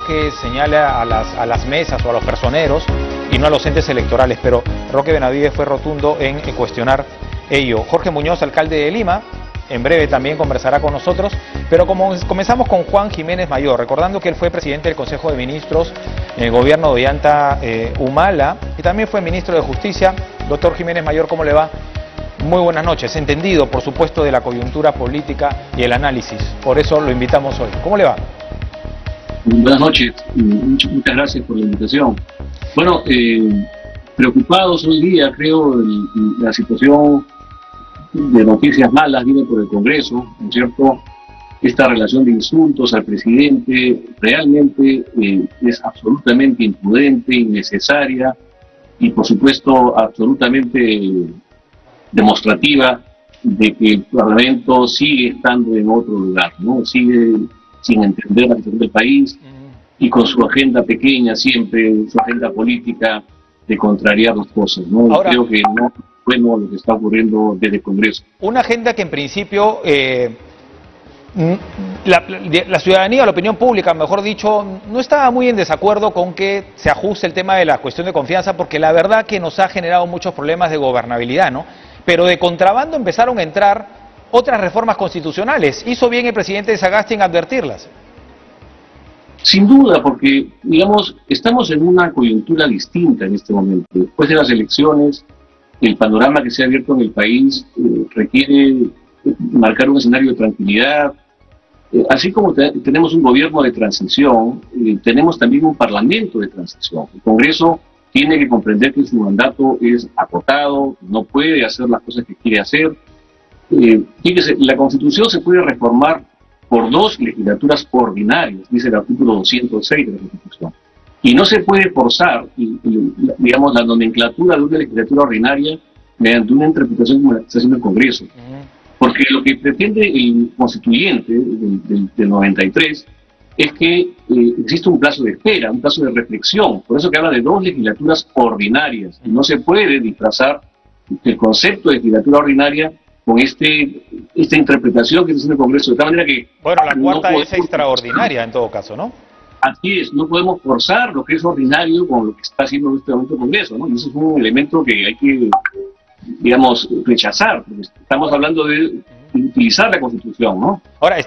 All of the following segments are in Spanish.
que señale a las mesas o a los personeros y no a los entes electorales, pero Roque Benavides fue rotundo en cuestionar ello. Jorge Muñoz, alcalde de Lima, en breve también conversará con nosotros, pero comenzamos con Juan Jiménez Mayor, recordando que él fue presidente del Consejo de Ministros en el gobierno de Ollanta Humala y también fue ministro de Justicia. Doctor Jiménez Mayor, ¿cómo le va? Muy buenas noches, entendido por supuesto de la coyuntura política y el análisis, por eso lo invitamos hoy. ¿Cómo le va? Buenas noches, muchas gracias por la invitación. Bueno, preocupados hoy día, creo, la situación de noticias malas viene por el Congreso, ¿no es cierto? Esta relación de insultos al presidente realmente es absolutamente imprudente, innecesaria y por supuesto absolutamente demostrativa de que el Parlamento sigue estando en otro lugar, ¿no? Sigue sin entender la situación del país y con su agenda pequeña siempre, su agenda política de contrariar las cosas, ¿no? Ahora, creo que no es bueno lo que está ocurriendo desde el Congreso. Una agenda que en principio la ciudadanía, la opinión pública, mejor dicho, no estaba muy en desacuerdo con que se ajuste el tema de la cuestión de confianza, porque la verdad que nos ha generado muchos problemas de gobernabilidad, ¿no? Pero de contrabando empezaron a entrar otras reformas constitucionales. ¿Hizo bien el presidente de Sagasti en advertirlas? Sin duda, porque, digamos, estamos en una coyuntura distinta en este momento. Después de las elecciones, el panorama que se ha abierto en el país requiere marcar un escenario de tranquilidad. Así como tenemos un gobierno de transición, tenemos también un parlamento de transición. El Congreso tiene que comprender que su mandato es acotado, no puede hacer las cosas que quiere hacer. Fíjese, la Constitución se puede reformar por 2 legislaturas ordinarias, dice el artículo 206 de la Constitución. Y no se puede forzar, digamos, la nomenclatura de una legislatura ordinaria mediante una interpretación como la que está haciendo el Congreso. Porque lo que pretende el constituyente del 93 es que existe un plazo de espera, un plazo de reflexión. Por eso que habla de 2 legislaturas ordinarias. Y no se puede disfrazar el concepto de legislatura ordinaria con esta interpretación que está haciendo el Congreso. De tal manera que... Bueno, la cuarta es extraordinaria en todo caso, ¿no? Así es, no podemos forzar lo que es ordinario con lo que está haciendo en este momento el Congreso, ¿no? Y eso es un elemento que hay que, digamos, rechazar. Estamos hablando de utilizar la Constitución, ¿no? Ahora,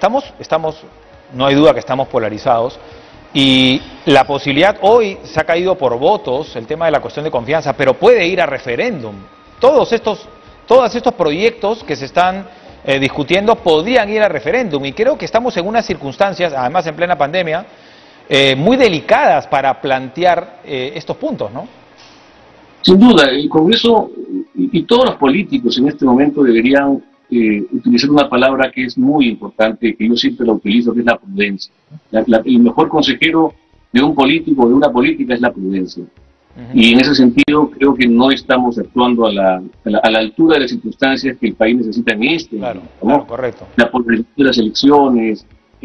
no hay duda que estamos polarizados y la posibilidad, hoy se ha caído por votos el tema de la cuestión de confianza, pero puede ir a referéndum. Todos estos proyectos que se están discutiendo podrían ir a referéndum y creo que estamos en unas circunstancias, además en plena pandemia, muy delicadas para plantear estos puntos, ¿no? Sin duda, el Congreso y todos los políticos en este momento deberían utilizar una palabra que es muy importante, que yo siempre la utilizo, que es la prudencia. El mejor consejero de un político o de una política es la prudencia. Y en ese sentido creo que no estamos actuando a la altura de las circunstancias que el país necesita en este momento, ¿no? Claro, correcto. La polarización de las elecciones,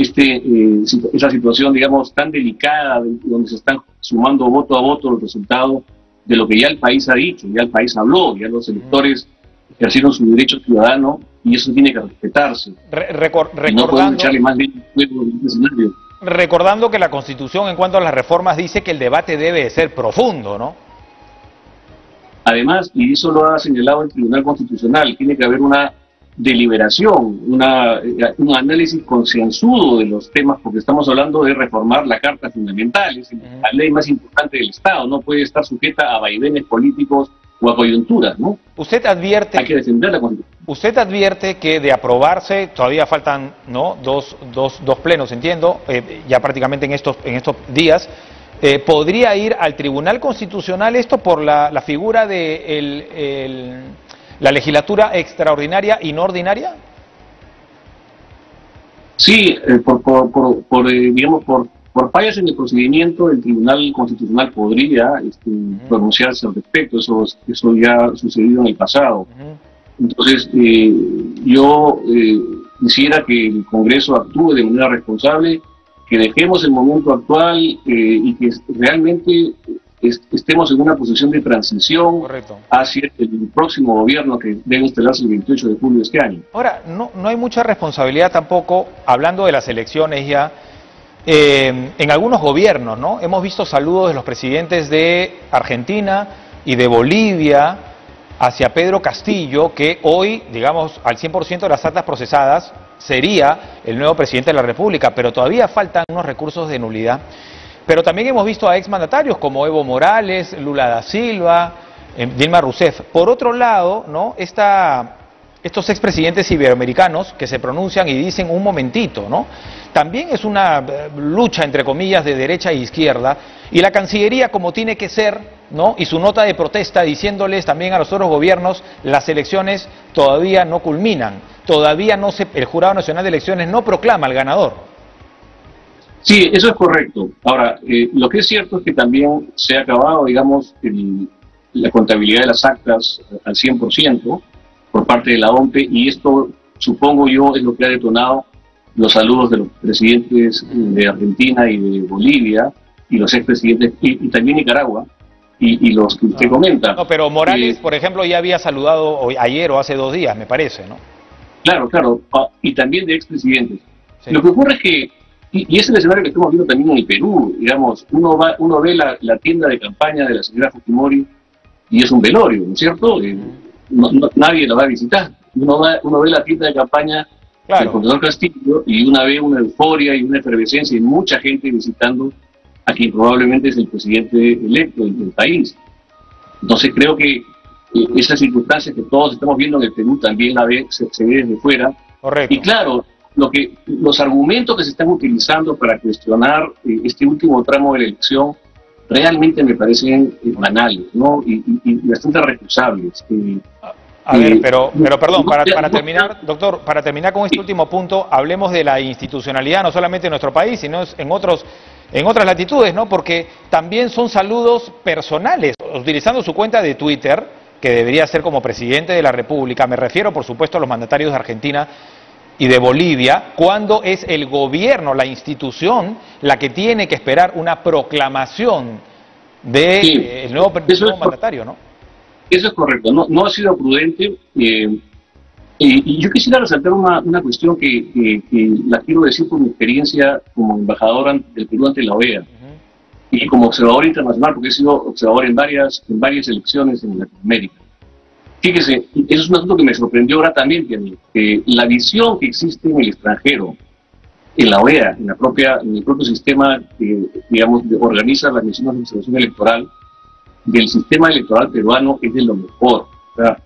esa situación, digamos, tan delicada, donde se están sumando voto a voto los resultados de lo que ya el país ha dicho, ya el país habló, ya los electores ejercieron su derecho ciudadano y eso tiene que respetarse. No podemos echarle más bien fuego en este escenario. Recordando que la Constitución en cuanto a las reformas dice que el debate debe ser profundo, ¿no? Además, y eso lo ha señalado el Tribunal Constitucional, tiene que haber una deliberación, un análisis concienzudo de los temas, porque estamos hablando de reformar la Carta Fundamental, es la ley más importante del Estado, no puede estar sujeta a vaivenes políticos o a coyunturas, ¿no? Usted advierte... Hay que defender la Constitución. Usted advierte que de aprobarse, todavía faltan, ¿no?, dos plenos, entiendo, ya prácticamente en estos días, ¿podría ir al Tribunal Constitucional esto por la figura de la legislatura extraordinaria y no ordinaria? Sí, digamos, por fallas en el procedimiento, el Tribunal Constitucional podría pronunciarse al respecto. Eso ya ha sucedido en el pasado. Entonces, yo quisiera que el Congreso actúe de manera responsable, que dejemos el momento actual y que realmente estemos en una posición de transición. Correcto. Hacia el próximo gobierno que debe instalarse el 28 de julio de este año. Ahora, no hay mucha responsabilidad tampoco, hablando de las elecciones ya, en algunos gobiernos, ¿no? Hemos visto saludos de los presidentes de Argentina y de Bolivia hacia Pedro Castillo, que hoy, digamos, al 100% de las actas procesadas, sería el nuevo presidente de la República, pero todavía faltan unos recursos de nulidad. Pero también hemos visto a exmandatarios como Evo Morales, Lula da Silva, Dilma Rousseff. Por otro lado, ¿no? Estos expresidentes iberoamericanos que se pronuncian y dicen un momentito, ¿no? También es una lucha, entre comillas, de derecha e izquierda, y la Cancillería, como tiene que ser, ¿no? Y su nota de protesta diciéndoles también a los otros gobiernos, las elecciones todavía no culminan, todavía no el Jurado Nacional de Elecciones no proclama al ganador. Sí, eso es correcto. Ahora, lo que es cierto es que también se ha acabado, digamos, la contabilidad de las actas al 100%, por parte de la OMPE, y esto, supongo yo, es lo que ha detonado los saludos de los presidentes de Argentina y de Bolivia, y los expresidentes, y también Nicaragua, y los que usted comenta. No, pero Morales, por ejemplo, ya había saludado ayer o hace 2 días, me parece, ¿no? Claro, claro, y también de expresidentes. Sí. Lo que ocurre es que, y es el escenario que estamos viendo también en el Perú, digamos, uno ve la tienda de campaña de la señora Fujimori, y es un velorio, ¿no es cierto? Nadie la va a visitar. Uno ve la tienda de campaña del gobernador Castillo y uno ve una euforia y una efervescencia y mucha gente visitando a quien probablemente es el presidente electo del país. Entonces creo que esas circunstancias que todos estamos viendo en el Perú también se ve desde fuera. Correcto. Y claro, los argumentos que se están utilizando para cuestionar este último tramo de la elección realmente me parecen banales, ¿no? Y bastante recusables. A ver, pero perdón, para terminar, doctor, para terminar con este último punto, hablemos de la institucionalidad, no solamente en nuestro país, sino en otras latitudes, ¿no? Porque también son saludos personales, utilizando su cuenta de Twitter, que debería ser como presidente de la República, me refiero, por supuesto, a los mandatarios de Argentina y de Bolivia, cuando es el gobierno, la institución, la que tiene que esperar una proclamación del nuevo mandatario, ¿no? Eso es correcto, no ha sido prudente. Y yo quisiera resaltar una cuestión que la quiero decir por mi experiencia como embajador del Perú ante la OEA y como observador internacional, porque he sido observador en varias elecciones en Latinoamérica. Fíjese, eso es un asunto que me sorprendió gratamente a mí, que la visión que existe en el extranjero, en la OEA, en el propio sistema que, digamos, organiza las misiones de observación electoral, del sistema electoral peruano es de lo mejor. O sea,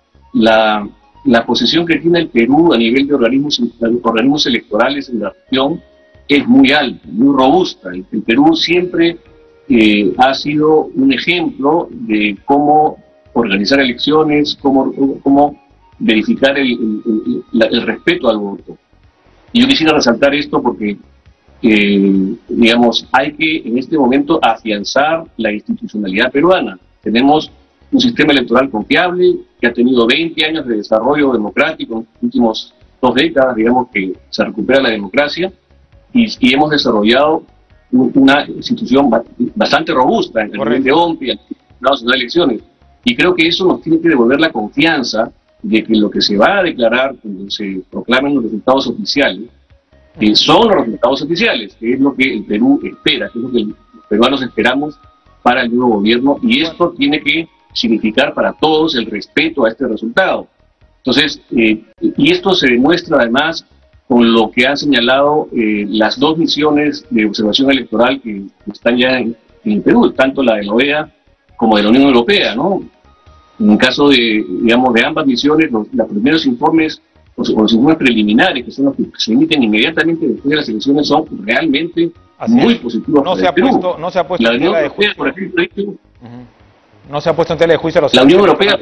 la posición que tiene el Perú a nivel de organismos electorales en la región es muy alta, muy robusta. El Perú siempre ha sido un ejemplo de cómo organizar elecciones, cómo verificar el respeto al voto. Y yo quisiera resaltar esto porque, digamos, hay que en este momento afianzar la institucionalidad peruana. Tenemos un sistema electoral confiable que ha tenido 20 años de desarrollo democrático, en las últimas 2 décadas, digamos, que se recupera la democracia, y hemos desarrollado una institución bastante robusta en el nivel de OMPE y el Jurado Nacional de Elecciones. Y creo que eso nos tiene que devolver la confianza de que lo que se va a declarar cuando se proclamen los resultados oficiales son los resultados oficiales, que es lo que el Perú espera, que es lo que los peruanos esperamos para el nuevo gobierno, y esto tiene que significar para todos el respeto a este resultado. Entonces, y esto se demuestra además con lo que han señalado las 2 misiones de observación electoral que están ya en Perú, tanto la de la OEA como de la Unión Europea, ¿no? En el caso de, digamos, de ambas misiones, los primeros informes, los informes preliminares, que son los que se emiten inmediatamente después de las elecciones, son realmente muy positivos. No se ha puesto la Unión Europea, por ejemplo, no se ha puesto en tela de juicio la Unión Europea,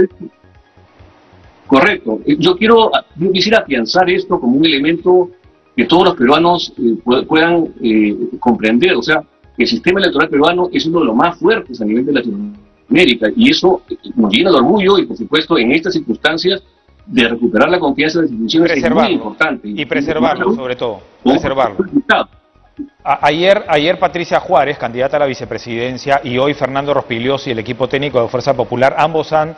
correcto. Yo quisiera afianzar esto como un elemento que todos los peruanos puedan comprender. O sea, el sistema electoral peruano es uno de los más fuertes a nivel de Latinoamérica, y eso nos llena de orgullo, y por supuesto en estas circunstancias de recuperar la confianza de las instituciones es muy importante. Y preservarlo, sobre todo, preservarlo. Ayer Patricia Juárez, candidata a la vicepresidencia, y hoy Fernando Rospigliosi y el equipo técnico de Fuerza Popular, ambos han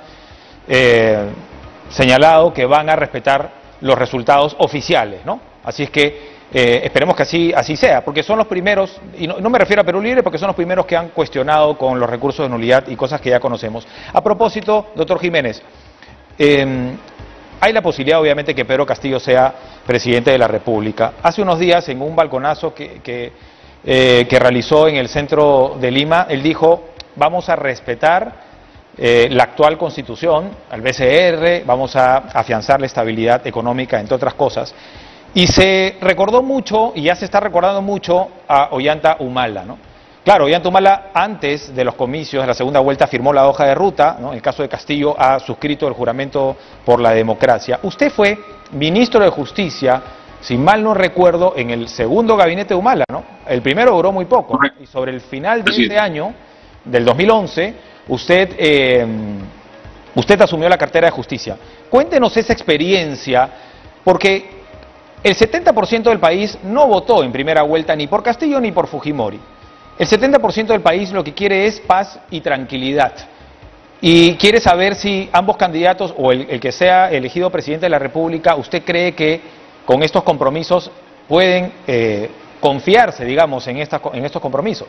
señalado que van a respetar los resultados oficiales, ¿no? Así es que Esperemos que así sea, porque son los primeros, y no me refiero a Perú Libre, porque son los primeros que han cuestionado con los recursos de nulidad y cosas que ya conocemos. A propósito, doctor Jiménez, hay la posibilidad, obviamente, que Pedro Castillo sea presidente de la República. Hace unos días, en un balconazo que realizó en el centro de Lima, él dijo: vamos a respetar la actual Constitución, al BCR, vamos a afianzar la estabilidad económica, entre otras cosas. Y se recordó mucho, y ya se está recordando mucho, a Ollanta Humala, ¿no? Claro, Ollanta Humala, antes de los comicios de la segunda vuelta, firmó la hoja de ruta, ¿no? En el caso de Castillo, ha suscrito el juramento por la democracia. Usted fue ministro de Justicia, si mal no recuerdo, en el segundo gabinete de Humala, ¿no? El primero duró muy poco, ¿no? Y sobre el final de ese año, del 2011, usted asumió la cartera de Justicia. Cuéntenos esa experiencia, porque el 70% del país no votó en primera vuelta ni por Castillo ni por Fujimori. El 70% del país lo que quiere es paz y tranquilidad. Y quiere saber si ambos candidatos o el que sea elegido presidente de la República, ¿usted cree que con estos compromisos pueden confiarse, digamos, en estos compromisos?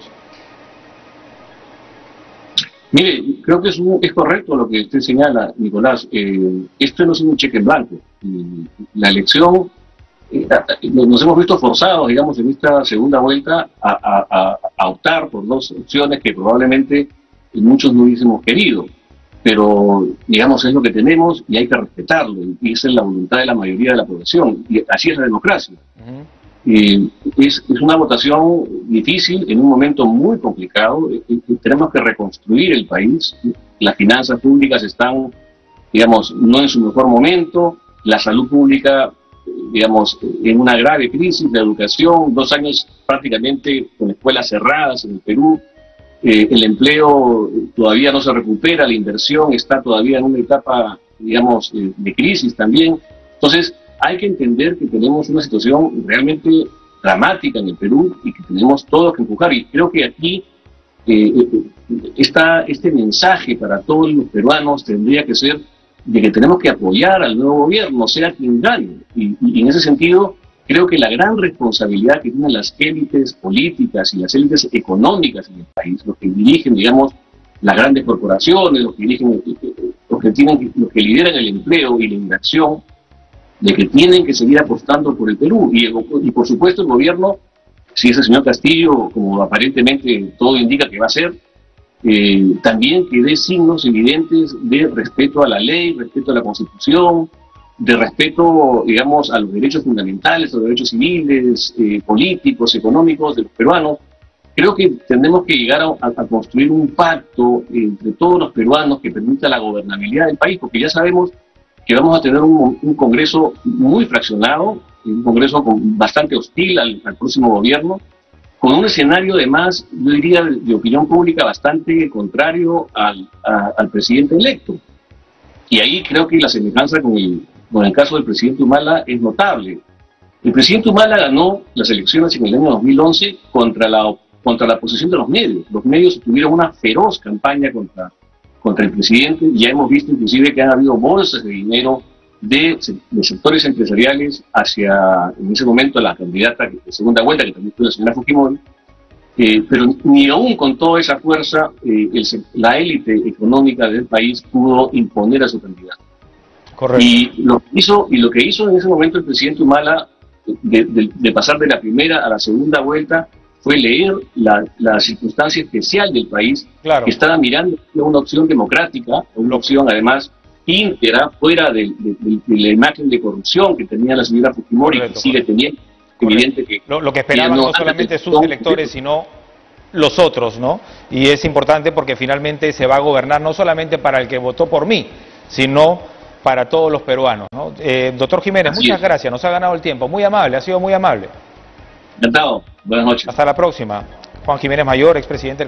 Mire, creo que es correcto lo que usted señala, Nicolás. Esto no es un cheque en blanco. La elección, nos hemos visto forzados, digamos, en esta segunda vuelta a optar por dos opciones que probablemente muchos no hubiésemos querido. Pero, digamos, es lo que tenemos y hay que respetarlo. Y esa es la voluntad de la mayoría de la población. Y así es la democracia. Es una votación difícil en un momento muy complicado. Tenemos que reconstruir el país. Las finanzas públicas están, digamos, no en su mejor momento. La salud pública, digamos, en una grave crisis. La educación, 2 años prácticamente con escuelas cerradas en el Perú. El empleo todavía no se recupera. La inversión está todavía en una etapa, digamos, de crisis también. Entonces, hay que entender que tenemos una situación realmente dramática en el Perú y que tenemos todos que empujar. Y creo que aquí está este mensaje para todos los peruanos tendría que ser de que tenemos que apoyar al nuevo gobierno, sea quien gane. Y en ese sentido, creo que la gran responsabilidad que tienen las élites políticas y las élites económicas en el país, los que dirigen, digamos, las grandes corporaciones, los que dirigen, los que lideran el empleo y la inversión, de que tienen que seguir apostando por el Perú. Y por supuesto el gobierno, si es el señor Castillo, como aparentemente todo indica que va a ser, también que dé signos evidentes de respeto a la ley, respeto a la Constitución, de respeto, digamos, a los derechos fundamentales, a los derechos civiles, políticos, económicos de los peruanos. Creo que tenemos que llegar a construir un pacto entre todos los peruanos que permita la gobernabilidad del país, porque ya sabemos que vamos a tener un Congreso muy fraccionado, un Congreso bastante hostil al próximo gobierno, con un escenario además, yo diría, de opinión pública bastante contrario al presidente electo. Y ahí creo que la semejanza con el caso del presidente Humala es notable. El presidente Humala ganó las elecciones en el año 2011 contra la posición de los medios. Los medios tuvieron una feroz campaña contra el presidente. Ya hemos visto inclusive que han habido bolsas de dinero de sectores empresariales hacia, en ese momento, la candidata de segunda vuelta, que también fue la señora Fujimori, pero ni aún con toda esa fuerza la élite económica del país pudo imponer a su candidato. Correcto. Y lo que hizo en ese momento el presidente Humala, de pasar de la primera a la segunda vuelta, fue leer la circunstancia especial del país, claro, que estaba mirando una opción democrática, una opción además íntegra, fuera de la imagen de corrupción que tenía la señora Fujimori, que sigue teniendo. Evidente que lo que esperaban no solamente sus electores, sino los otros, ¿no? Y es importante porque finalmente se va a gobernar no solamente para el que votó por mí, sino para todos los peruanos, ¿no? Doctor Jiménez, muchas gracias, nos ha ganado el tiempo, muy amable, ha sido muy amable. Encantado, buenas noches. Hasta la próxima. Juan Jiménez Mayor, expresidente del